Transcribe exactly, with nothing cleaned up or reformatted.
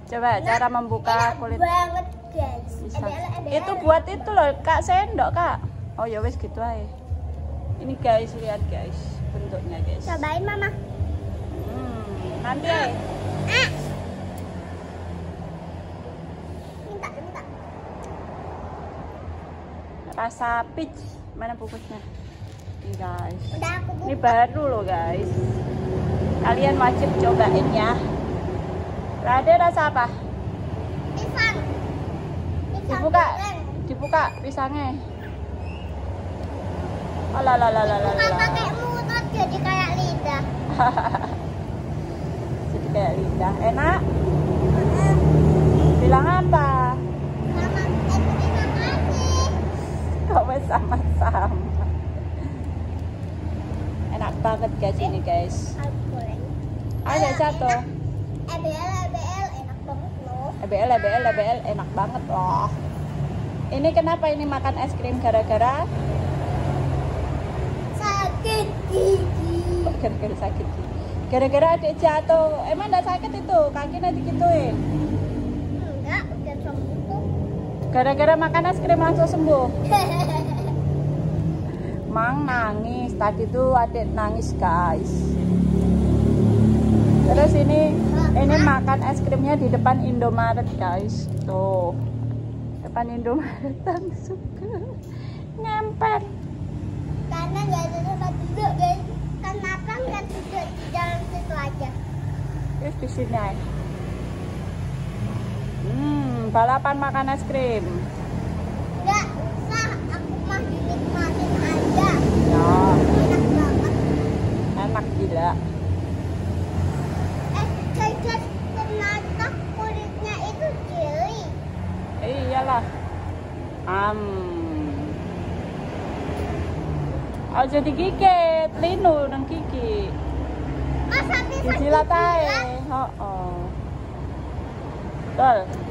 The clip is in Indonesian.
Coba cara membuka kulit banget guys. pisang. Ebel, ebel. Itu buat itu loh, Kak, sendok, Kak. Oh ya wes gitu aja. Ini guys, lihat guys bentuknya guys. Cobain mama. Hmm, nanti ya. Ah. Minta, minta. Rasa peach. Mana bungkusnya? Ini guys. Udah aku buka. Ini baru loh guys. Kalian wajib cobain ya. Rade rasa apa? Pisang. Pisang Dibuka, goreng. dibuka pisangnya. Oh la la la la la. Bukan pakai mulut jadi kayak lidah. Jadi kayak lidah. Enak? Bilang apa? Mama, eh, terima kasih. Kok wes sama-sama. Enak banget guys ini guys. Aku goreng. Ada satu. E B L, E B L enak banget loh. E B L, E B L, E B L enak banget loh. Ini kenapa ini makan es krim gara-gara? Sakit gigi. Kok gara-gara sakit gigi? Gara-gara adik jatuh. Emang enggak sakit itu? Kaki nanti gituin. Enggak, udah sembuh. Gara-gara makan es krim langsung sembuh. Mang nangis. Tadi tuh adik nangis guys. Terus ini ini makan es krimnya di depan Indomaret guys. Tuh. Depan Indomaret langsung ngempet. Karena nggak ada tempat duduk guys. Kenapa nggak duduk di jalan situ aja? Terus di sini aja. Hmm, balapan makan es krim. Nggak usah, aku mah dinikmatin aja. Ya, Enak banget. enak gila. Eh, guys, ternyata kulitnya itu jelly. Eh, iyalah. Am. Oh jadi gigit, linu nang gigi. Masa bisa Dijilat dijilat? ae. Oh, oh. Betul.